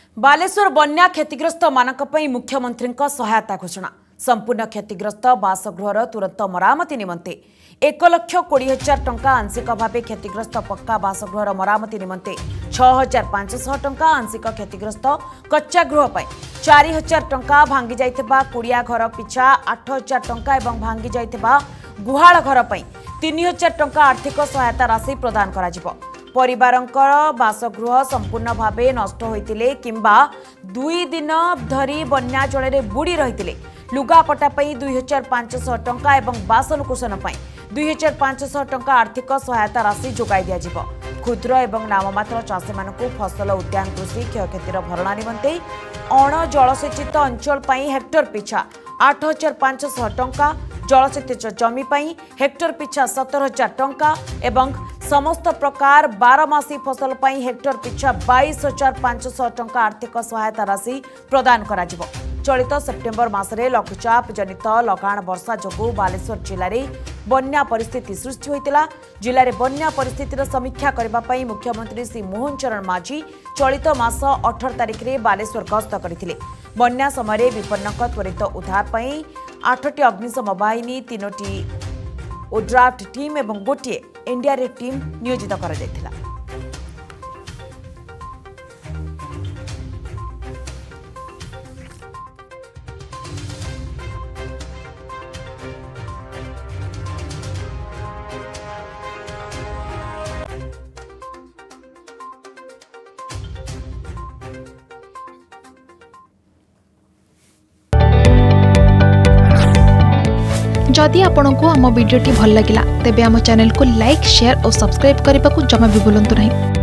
बालेश्वर बन्या क्षतिग्रस्त मानक पई मुख्यमंत्री सहायता घोषणा। संपूर्ण क्षतिग्रस्त बासगृहर तुरंत मरामती निमंते 1,20,000 टंका आंशिक भाव क्षतिग्रस्त पक्का बासगृहर मरामती निमंते 6,500 टंका आंशिक क्षतिग्रस्त कच्चा गृह पर 4,000 टंका भांगी जाइथिबा कुड़िया घर पिछा 8,000 टंका एवं भांगी जाइथिबा गुहाल घर पर 3,000 टंका आर्थिक सहायता राशि प्रदान कराजिबो। परिवारंकर बासगृह संपूर्ण भावे नष्ट होइतिले किंबा 2 दिन धरी बन्या जल बुड़ी रही लुगापटा 2,500 टंका एवं बासन कुसन 2,500 टंका आर्थिक सहायता राशि जोगाई दिया। क्षुद्र एवं नाममात्र चाषी मानक फसल उद्यान कृषि क्षयक्षतिर भरणा निमंते अण जलसेचित अंचल हेक्टर पिछा 8,500 टंका, जलसेचित जमी हेक्टर पिछा 17,000 टंका एवं समस्त प्रकार 12 मासी फसल हेक्टर पिछा 22,500 टंका आर्थिक सहायता राशि प्रदान कराजिबो। चलित सेप्टेम्बर मासरे लघुचाप जनित लगाण वर्षा जोगु बालेश्वर जिले में बन्या परिस्थिति सृष्टि होइतिला। जिले में बन्या परिस्थितिर समीक्षा करबा पई मुख्यमंत्री श्री मोहन चरण माझी चलित मास 18 तारिख में बालेश्वर गस्त करथिले। बन्या समय विपन्नक त्वरित उद्धार पई 8टी अग्निशम बाहिनी 3टी ओड्राफ्ट टीम एवं गोटे एनडीआरएफ टीम नियोजित करा जायथिला। जदि आपंक आम भिडी भल लगा तेब आम चैनल को लाइक, शेयर और सब्सक्राइब करने को जमा भी भूलु नहीं।